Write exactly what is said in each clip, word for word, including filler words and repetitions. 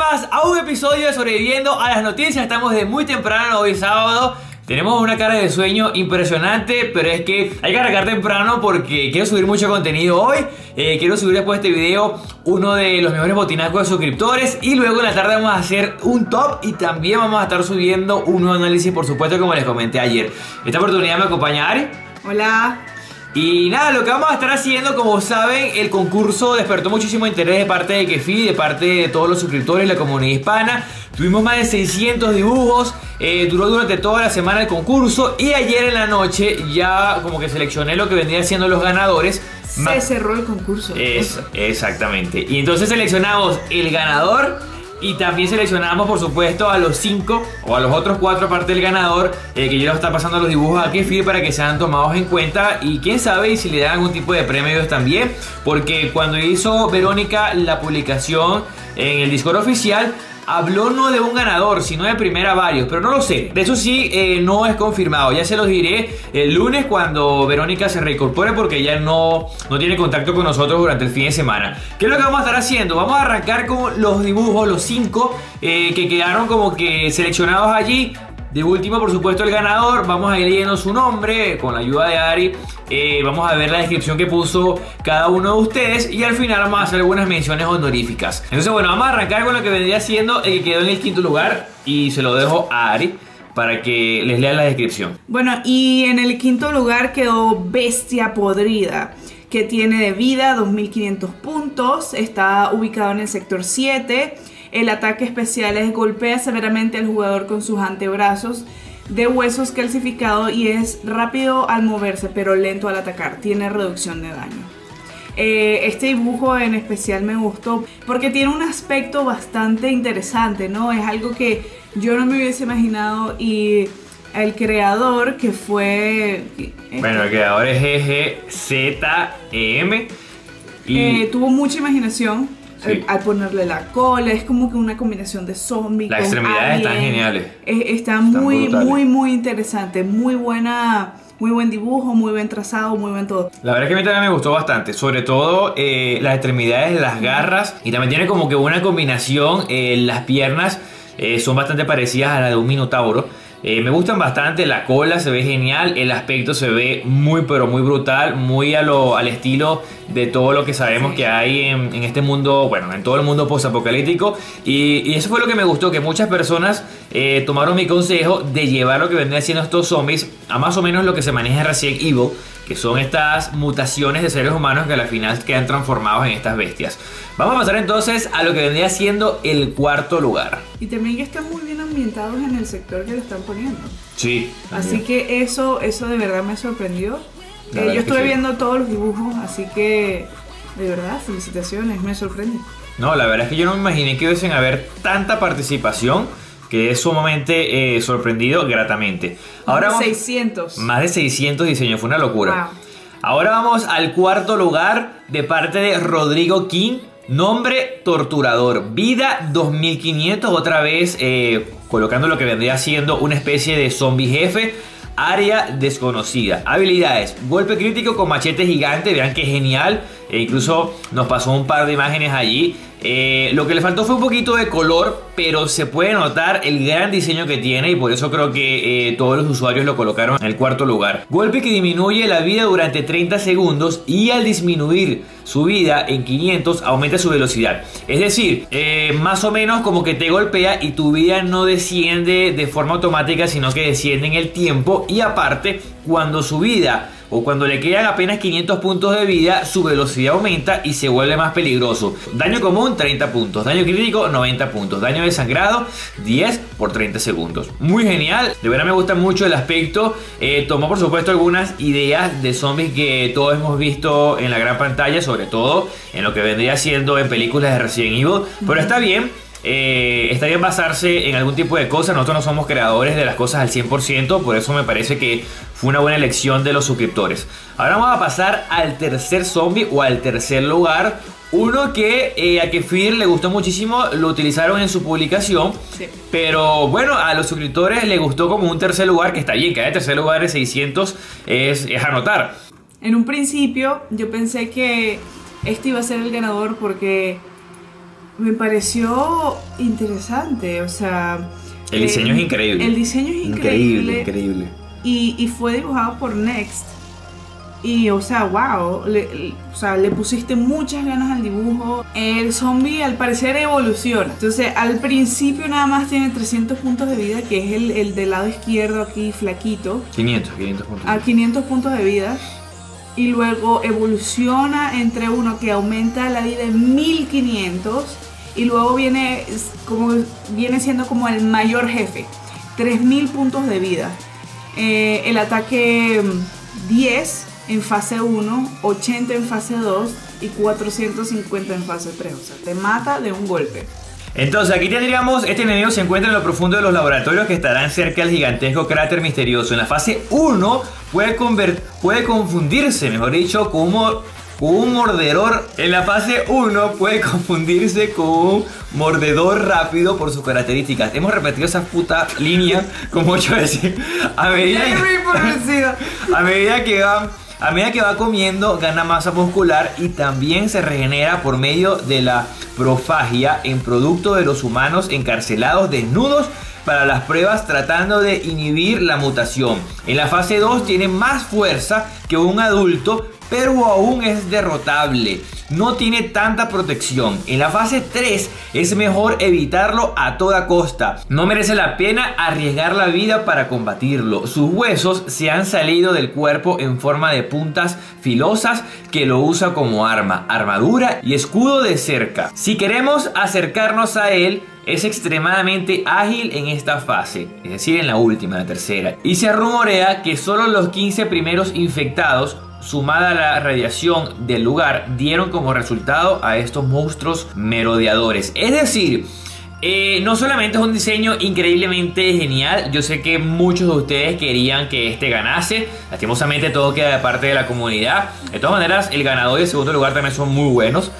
más a un episodio de Sobreviviendo a las Noticias. Estamos de muy temprano hoy sábado. Tenemos una cara de sueño impresionante, pero es que hay que arrancar temprano porque quiero subir mucho contenido hoy. eh, Quiero subir después de este video uno de los mejores botinacos de suscriptores. Y luego en la tarde vamos a hacer un top y también vamos a estar subiendo un nuevo análisis, por supuesto, como les comenté ayer. Esta oportunidad me acompaña Ari. Hola. Y nada, lo que vamos a estar haciendo, como saben, el concurso despertó muchísimo interés de parte de Kefi, de parte de todos los suscriptores de la comunidad hispana. Tuvimos más de seiscientos dibujos, eh, duró durante toda la semana el concurso. Y ayer en la noche ya como que seleccioné lo que vendría siendo los ganadores. Se Ma cerró el concurso. Es, exactamente. Y entonces seleccionamos el ganador. Y también seleccionamos, por supuesto, a los cinco o a los otros cuatro aparte del ganador, eh, que ya nos está pasando los dibujos a Kefi para que sean tomados en cuenta. Y quién sabe y si le dan algún tipo de premios también, porque cuando hizo Verónica la publicación en el Discord oficial, habló no de un ganador, sino de primera varios, pero no lo sé. De eso sí, eh, no es confirmado. Ya se los diré el lunes cuando Verónica se reincorpore, porque ella no, no tiene contacto con nosotros durante el fin de semana. ¿Qué es lo que vamos a estar haciendo? Vamos a arrancar con los dibujos, los cinco eh, que quedaron como que seleccionados allí. De último, por supuesto, el ganador. Vamos a ir leyendo su nombre con la ayuda de Ari. eh, Vamos a ver la descripción que puso cada uno de ustedes. Y al final vamos a hacer algunas menciones honoríficas. Entonces, bueno, vamos a arrancar con lo que vendría siendo el que quedó en el quinto lugar. Y se lo dejo a Ari para que les lea la descripción. Bueno, y en el quinto lugar quedó Bestia Podrida, que tiene de vida dos mil quinientos puntos. Está ubicado en el sector siete. El ataque especial es golpea severamente al jugador con sus antebrazos de huesos calcificados y es rápido al moverse pero lento al atacar. Tiene reducción de daño. Eh, este dibujo en especial me gustó porque tiene un aspecto bastante interesante, ¿no? Es algo que yo no me hubiese imaginado y el creador que fue... Bueno, el creador es G G Z M y... eh, tuvo mucha imaginación. Sí. Al ponerle la cola, es como que una combinación de zombie. Las extremidades están geniales. Es, está muy, muy, muy interesante. Muy buena, muy buen dibujo, muy buen trazado, muy buen todo. La verdad es que a mí también me gustó bastante. Sobre todo eh, las extremidades, las garras. Y también tiene como que una combinación. eh, Las piernas eh, son bastante parecidas a la de un minotauro. Eh, me gustan bastante, la cola se ve genial, el aspecto se ve muy pero muy brutal, muy a lo, al estilo de todo lo que sabemos sí. que hay en, en este mundo, bueno, en todo el mundo post-apocalíptico. Y, y eso fue lo que me gustó, que muchas personas eh, tomaron mi consejo de llevar lo que vendrían siendo estos zombies a más o menos lo que se maneja en Resident Evil, que son estas mutaciones de seres humanos que al final quedan transformados en estas bestias. Vamos a pasar entonces a lo que vendría siendo el cuarto lugar. Y también que están muy bien ambientados en el sector que lo están poniendo. Sí. Así también. que eso, eso de verdad me sorprendió. Eh, yo estuve sí. viendo todos los dibujos, así que de verdad, felicitaciones, me sorprende. No, la verdad es que yo no me imaginé que hubiesen haber tanta participación. Que es sumamente eh, sorprendido gratamente. Ahora más de vamos, seiscientos. Más de seiscientos diseños, fue una locura. Wow. Ahora vamos al cuarto lugar de parte de Rodrigo King. Nombre torturador. Vida dos mil quinientos. Otra vez eh, colocando lo que vendría siendo una especie de zombie jefe. Área desconocida. Habilidades: golpe crítico con machete gigante. Vean que genial. E incluso nos pasó un par de imágenes allí. Eh, lo que le faltó fue un poquito de color, pero se puede notar el gran diseño que tiene y por eso creo que eh, todos los usuarios lo colocaron en el cuarto lugar. Golpe que disminuye la vida durante treinta segundos y al disminuir su vida en quinientos aumenta su velocidad. Es decir, eh, más o menos como que te golpea y tu vida no desciende de forma automática, sino que desciende en el tiempo. Y aparte, cuando su vida o cuando le quedan apenas quinientos puntos de vida, su velocidad aumenta y se vuelve más peligroso. Daño común, treinta puntos. Daño crítico, noventa puntos. Daño de sangrado, diez por treinta segundos. Muy genial. De verdad me gusta mucho el aspecto. Eh, tomó por supuesto algunas ideas de zombies que todos hemos visto en la gran pantalla, sobre todo en lo que vendría siendo en películas de Resident Evil. Pero está bien. Eh, está bien basarse en algún tipo de cosa. Nosotros no somos creadores de las cosas al cien por ciento. Por eso me parece que fue una buena elección de los suscriptores. Ahora vamos a pasar al tercer zombie o al tercer lugar. Uno que eh, a Kefir le gustó muchísimo. Lo utilizaron en su publicación, sí. Pero bueno, a los suscriptores le gustó como un tercer lugar. Que está bien, que haya tercer lugar de seiscientos es, es anotar. En un principio yo pensé que este iba a ser el ganador porque me pareció interesante, o sea... El diseño eh, es increíble. El diseño es increíble. increíble. Increíble. Y, y fue dibujado por Next. Y, o sea, wow, le, le, o sea, le pusiste muchas ganas al dibujo. El zombie al parecer evoluciona. Entonces, al principio nada más tiene trescientos puntos de vida, que es el, el del lado izquierdo aquí, flaquito. quinientos, quinientos puntos. A quinientos puntos de vida. Y luego evoluciona entre uno que aumenta la vida en mil quinientos. Y luego viene, como, viene siendo como el mayor jefe, tres mil puntos de vida. Eh, el ataque diez en fase uno, ochenta en fase dos y cuatrocientos cincuenta en fase tres. O sea, te mata de un golpe. Entonces aquí tendríamos, este enemigo se encuentra en lo profundo de los laboratorios que estarán cerca del gigantesco cráter misterioso. En la fase uno puede, puede confundirse, mejor dicho, con un, con un mordedor. En la fase uno puede confundirse con un mordedor rápido por sus características. Hemos repetido esa puta línea como ocho veces. A medida que, a medida que va... A medida que va comiendo, gana masa muscular y también se regenera por medio de la profagia en producto de los humanos encarcelados desnudos para las pruebas, tratando de inhibir la mutación. En la fase dos tiene más fuerza que un adulto, pero aún es derrotable. No tiene tanta protección. En la fase tres es mejor evitarlo a toda costa. No merece la pena arriesgar la vida para combatirlo. Sus huesos se han salido del cuerpo en forma de puntas filosas que lo usa como arma, armadura y escudo de cerca. Si queremos acercarnos a él, es extremadamente ágil en esta fase, es decir, en la última, la tercera. Y se rumorea que solo los quince primeros infectados, sumada a la radiación del lugar, dieron como resultado a estos monstruos merodeadores. Es decir, eh, no solamente es un diseño increíblemente genial. Yo sé que muchos de ustedes querían que este ganase. Lastimosamente todo queda de parte de la comunidad. De todas maneras, el ganador y el segundo lugar también son muy buenos.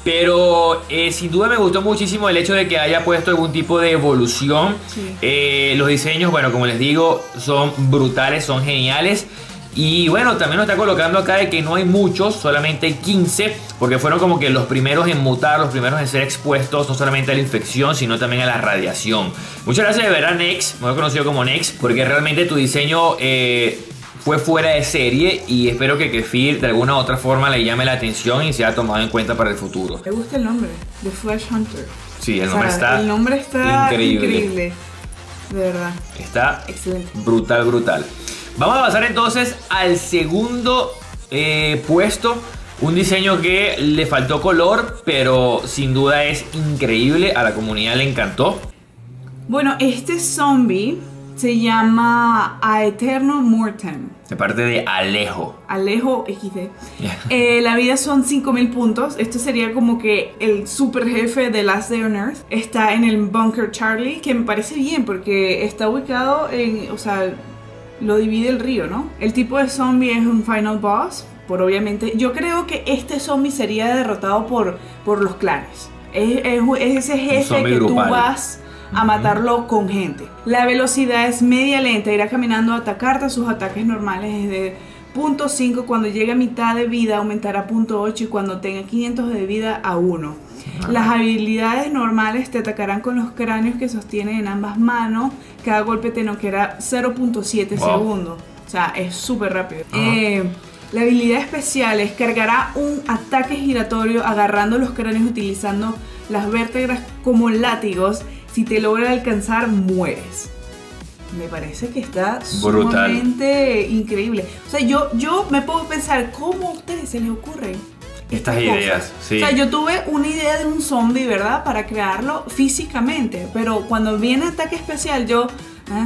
Pero eh, sin duda me gustó muchísimo el hecho de que haya puesto algún tipo de evolución. Sí. eh, Los diseños, bueno, como les digo, son brutales, son geniales. Y bueno, también nos está colocando acá de que no hay muchos, solamente hay quince, porque fueron como que los primeros en mutar, los primeros en ser expuestos no solamente a la infección, sino también a la radiación. Muchas gracias de verdad, Nex, mejor conocido como Nex, porque realmente tu diseño eh, fue fuera de serie y espero que Kefir de alguna u otra forma le llame la atención y sea tomado en cuenta para el futuro. Me gusta el nombre, The Flesh Hunter. Sí, el nombre, o sea, está, el nombre está increíble. increíble. De verdad. Está excelente. Brutal, brutal. Vamos a pasar entonces al segundo eh, puesto. Un diseño que le faltó color, pero sin duda es increíble. A la comunidad le encantó. Bueno, este zombie se llama Aeterno Mortem. De parte de Alejo. Alejo equis de. Yeah. Eh, la vida son cinco mil puntos. Esto sería como que el super jefe de Last Day on Earth. Está en el Bunker Charlie, que me parece bien porque está ubicado en... O sea... Lo divide el río, ¿no? El tipo de zombie es un final boss, por obviamente. Yo creo que este zombie sería derrotado por, por los clanes. Es, es, es ese jefe que grupal. Tú vas a matarlo con gente. La velocidad es media lenta, irá caminando a atacarte. Sus ataques normales es de punto cinco. Cuando llegue a mitad de vida aumentará a punto ocho y cuando tenga quinientos de vida a uno. Las habilidades normales te atacarán con los cráneos que sostienen en ambas manos. Cada golpe te noqueará cero punto siete wow. segundos. O sea, es súper rápido. Uh-huh. eh, la habilidad especial es cargará un ataque giratorio agarrando los cráneos utilizando las vértebras como látigos. Si te logra alcanzar, mueres. Me parece que está brutal. Sumamente increíble. O sea, yo, yo me puedo pensar, ¿cómo a ustedes se les ocurren estas ideas? Sí. O sea, yo tuve una idea de un zombie, ¿verdad? Para crearlo físicamente, pero cuando viene ataque especial yo... ¿eh?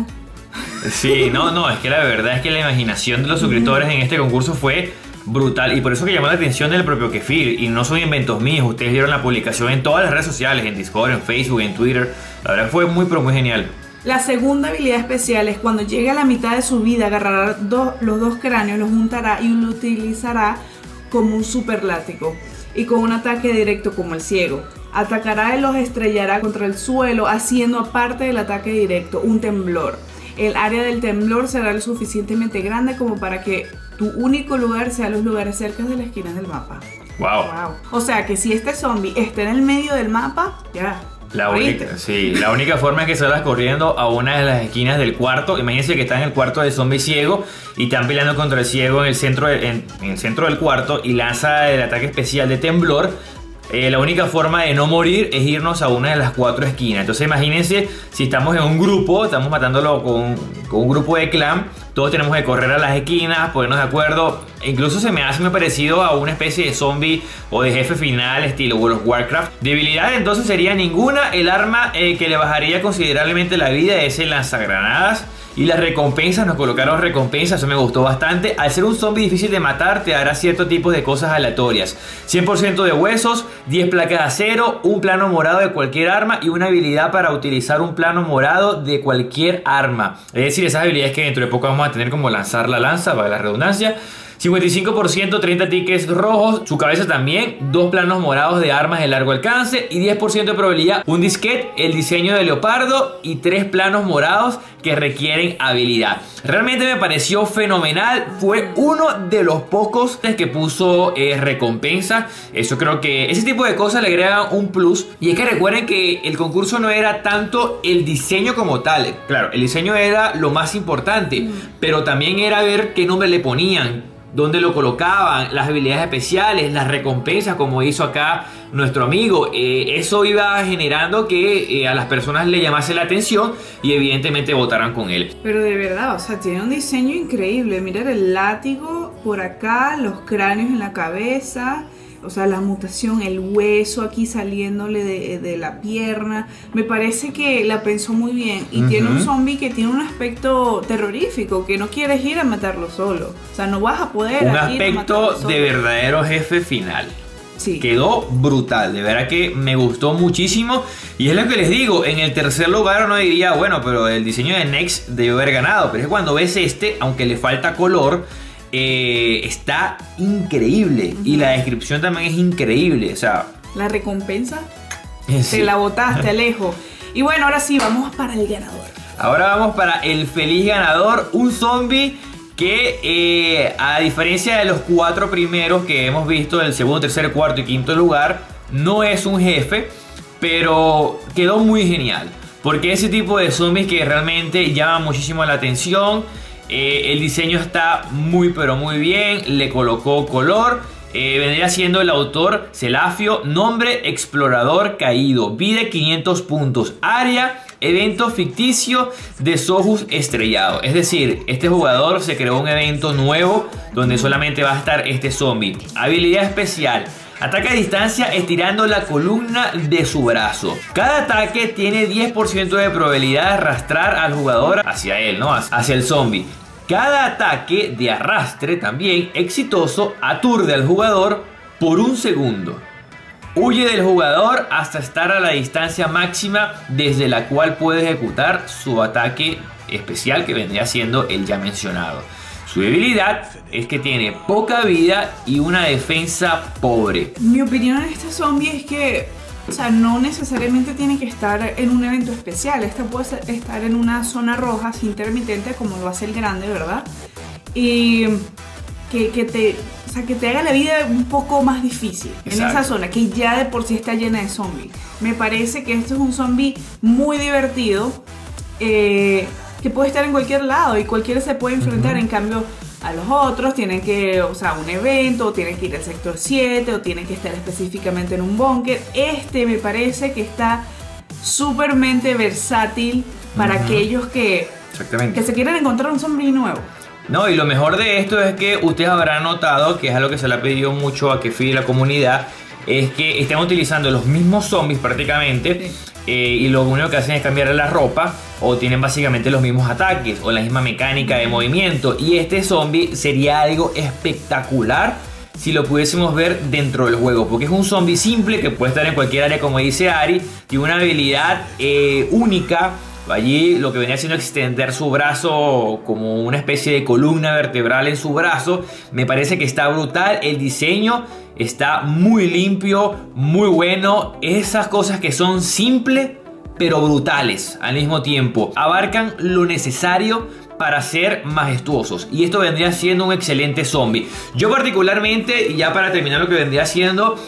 Sí, no, no, es que la verdad es que la imaginación de los suscriptores en este concurso fue brutal y por eso que llamó la atención del propio Kefir. Y no son inventos míos, ustedes vieron la publicación en todas las redes sociales, en Discord, en Facebook, en Twitter. La verdad fue muy, pero muy genial. La segunda habilidad especial es cuando llegue a la mitad de su vida, agarrará do, los dos cráneos, los juntará y lo utilizará como un super látigo y con un ataque directo como el ciego. Atacará y los estrellará contra el suelo, haciendo aparte del ataque directo un temblor. El área del temblor será lo suficientemente grande como para que tu único lugar sea los lugares cerca de la esquina del mapa. Wow. Wow. O sea que si este zombie está en el medio del mapa, ya. La única, sí, la única forma es que salgas corriendo a una de las esquinas del cuarto. Imagínense que están en el cuarto del zombie ciego y están peleando contra el ciego en el centro, de, en, en el centro del cuarto y lanza el ataque especial de temblor. Eh, la única forma de no morir es irnos a una de las cuatro esquinas. Entonces imagínense si estamos en un grupo, estamos matándolo con, con un grupo de clan. Todos tenemos que correr a las esquinas, ponernos de acuerdo. Incluso se me hace muy parecido a una especie de zombie o de jefe final estilo World of Warcraft. Debilidad entonces sería ninguna. El arma eh, que le bajaría considerablemente la vida es el lanzagranadas. Y las recompensas, nos colocaron recompensas, eso me gustó bastante. Al ser un zombie difícil de matar, te dará cierto tipo de cosas aleatorias. cien por ciento de huesos, diez placas de acero, un plano morado de cualquier arma y una habilidad para utilizar un plano morado de cualquier arma. Es decir, esas habilidades que dentro de poco vamos a tener, como lanzar la lanza, para la redundancia. cincuenta y cinco por ciento, treinta tickets rojos, su cabeza también, dos planos morados de armas de largo alcance y diez por ciento de probabilidad, un disquete, el diseño de leopardo y tres planos morados que requieren habilidad. Realmente me pareció fenomenal, fue uno de los pocos que puso eh, recompensa. Eso creo que ese tipo de cosas le agregan un plus. Y es que recuerden que el concurso no era tanto el diseño como tal, claro, el diseño era lo más importante, mm. pero también era ver qué nombre le ponían, dónde lo colocaban, las habilidades especiales, las recompensas, como hizo acá nuestro amigo. Eh, eso iba generando que eh, a las personas le llamase la atención y evidentemente votaran con él. Pero de verdad, o sea, tiene un diseño increíble. Mirar el látigo por acá, los cráneos en la cabeza, o sea, la mutación, el hueso aquí saliéndole de, de la pierna. Me parece que la pensó muy bien. Y uh-huh. tiene un zombie que tiene un aspecto terrorífico, que no quieres ir a matarlo solo. O sea, no vas a poder un ir aspecto a de verdadero jefe final. Sí. Quedó brutal, de verdad que me gustó muchísimo. Y es lo que les digo, en el tercer lugar uno diría, bueno, pero el diseño de Next debió haber ganado. Pero es cuando ves este, aunque le falta color, Eh, está increíble. Uh-huh. Y la descripción también es increíble. O sea, la recompensa sí. Te la botaste, Alejo. Y bueno, ahora sí, vamos para el ganador. Ahora vamos para el feliz ganador. Un zombie que eh, a diferencia de los cuatro primeros que hemos visto, el segundo, tercer, cuarto y quinto lugar, no es un jefe, pero quedó muy genial. Porque ese tipo de zombies que realmente llama muchísimo la atención. Eh, el diseño está muy pero muy bien, le colocó color. eh, Vendría siendo el autor Celafio. Nombre: explorador caído. Vida: quinientos puntos. Área: evento ficticio de Sojus estrellado. Es decir, este jugador se creó un evento nuevo donde solamente va a estar este zombie. Habilidad especial: ataca a distancia estirando la columna de su brazo. Cada ataque tiene diez por ciento de probabilidad de arrastrar al jugador hacia él, ¿no? Hacia el zombie. Cada ataque de arrastre también exitoso aturde al jugador por un segundo. Huye del jugador hasta estar a la distancia máxima desde la cual puede ejecutar su ataque especial, que vendría siendo el ya mencionado. Su debilidad es que tiene poca vida y una defensa pobre. Mi opinión en este zombie es que, o sea, no necesariamente tiene que estar en un evento especial. Esta puede estar en una zona roja intermitente, como lo hace el grande, ¿verdad? Y que, que te, o sea, que te haga la vida un poco más difícil. Exacto. En esa zona que ya de por sí está llena de zombies. Me parece que este es un zombie muy divertido. Eh... que puede estar en cualquier lado y cualquiera se puede enfrentar. Uh-huh. En cambio, a los otros tienen que, o sea, un evento, o tienen que ir al sector siete, o tienen que estar específicamente en un búnker. Este me parece que está súpermente versátil para uh-huh. aquellos que, que se quieren encontrar un zombie nuevo. No, y lo mejor de esto es que ustedes habrán notado, que es algo que se le ha pedido mucho a Kefi y la comunidad, es que están utilizando los mismos zombies prácticamente. Sí. Eh, y lo único que hacen es cambiar la ropa, o tienen básicamente los mismos ataques o la misma mecánica de movimiento. Y este zombie sería algo espectacular si lo pudiésemos ver dentro del juego, porque es un zombie simple que puede estar en cualquier área, como dice Ari. Tiene una habilidad eh, única. Allí lo que venía haciendo es extender su brazo como una especie de columna vertebral en su brazo. Me parece que está brutal. El diseño está muy limpio, muy bueno. Esas cosas que son simples pero brutales al mismo tiempo. Abarcan lo necesario para ser majestuosos. Y esto vendría siendo un excelente zombie. Yo particularmente, y ya para terminar lo que vendría siendo,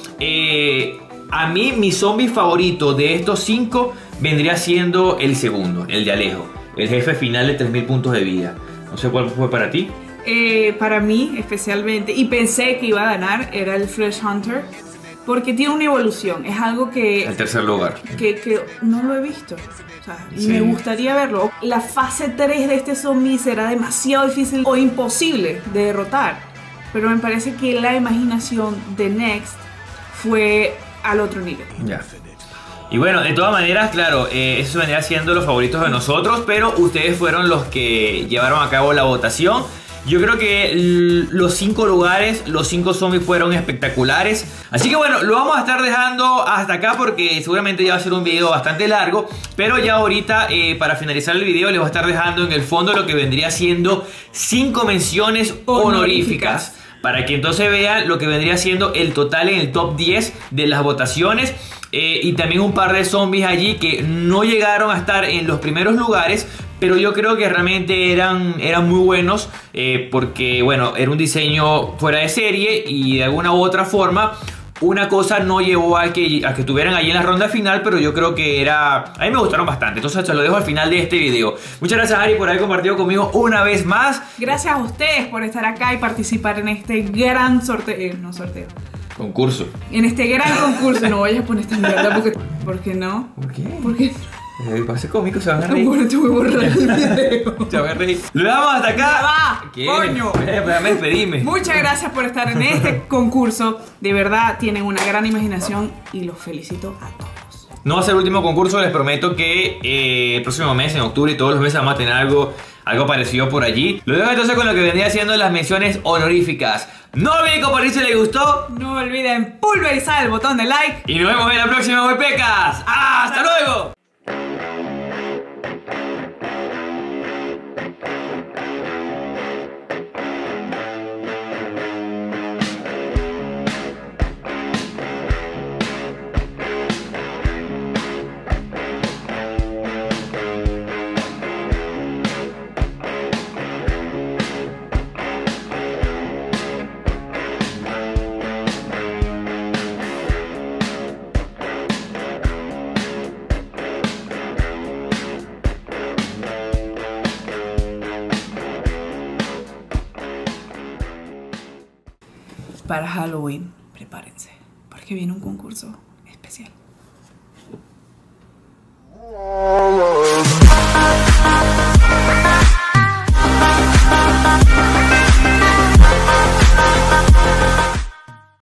eh, a mí mi zombie favorito de estos cinco vendría siendo el segundo, el de Alejo. El jefe final de tres mil puntos de vida. No sé cuál fue para ti. Eh, para mí especialmente, y pensé que iba a ganar, era el Flesh Hunter. Porque tiene una evolución, es algo que... El tercer lugar. Que, que no lo he visto. O sea, y Sí. me gustaría verlo. La fase tres de este zombie será demasiado difícil o imposible de derrotar. Pero me parece que la imaginación de Next fue al otro nivel. Ya. Y bueno, de todas maneras, claro, eh, eso vendría siendo los favoritos de nosotros, pero ustedes fueron los que llevaron a cabo la votación. Yo creo que los cinco lugares, los cinco zombies fueron espectaculares. Así que bueno, lo vamos a estar dejando hasta acá porque seguramente ya va a ser un video bastante largo. Pero ya ahorita, eh, para finalizar el video, les voy a estar dejando en el fondo lo que vendría siendo cinco menciones honoríficas. Para que entonces vean lo que vendría siendo el total en el top diez de las votaciones. Eh, y también un par de zombies allí que no llegaron a estar en los primeros lugares, pero yo creo que realmente eran, eran muy buenos, eh, porque bueno, era un diseño fuera de serie y de alguna u otra forma una cosa no llevó a que, a que estuvieran allí en la ronda final, pero yo creo que era... A mí me gustaron bastante, entonces se lo dejo al final de este video. Muchas gracias, Ari, por haber compartido conmigo una vez más. Gracias a ustedes por estar acá y participar en este gran sorteo. Eh, no sorteo. Concurso. En este gran concurso. No vayas a poner esta mierda porque... ¿Por qué no? ¿Por qué? Porque... Eh, va a ser cómico, se van a reír. Bueno, te voy a borrar el video. Se van a reír. Lo dejamos hasta acá. Ya va, ¿Qué? coño. Eh, Déjame despedirme. Muchas gracias por estar en este concurso. De verdad, tienen una gran imaginación y los felicito a todos. No va a ser el último concurso, les prometo que eh, el próximo mes, en octubre y todos los meses, vamos a tener algo, algo parecido por allí. Lo dejo entonces con lo que vendría siendo las menciones honoríficas. No olviden compartir si les gustó. No olviden pulverizar el botón de like. Y nos vemos en la próxima, huepecas. ¡Hasta luego! Para Halloween, prepárense, porque viene un concurso especial. Oh,